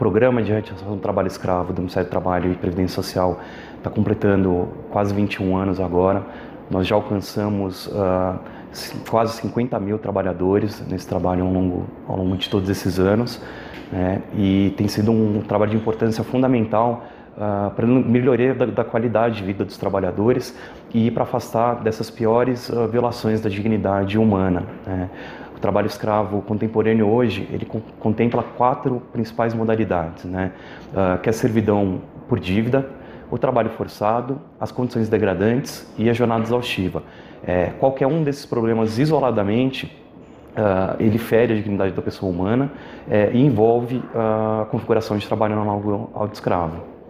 programa de erradicação do trabalho escravo do Ministério do Trabalho e Previdência Social está completando quase 21 anos agora. Nós já alcançamos quase 50 mil trabalhadores nesse trabalho ao longo de todos esses anos, né? E tem sido um trabalho de importância fundamental para a melhoria da qualidade de vida dos trabalhadores e para afastar dessas piores violações da dignidade humana, né? O trabalho escravo contemporâneo hoje, ele contempla 4 principais modalidades, né? Que é a servidão por dívida, o trabalho forçado, as condições degradantes e a jornada exaustiva. Qualquer um desses problemas isoladamente, ele fere a dignidade da pessoa humana e envolve a configuração de trabalho análogo ao de escravo.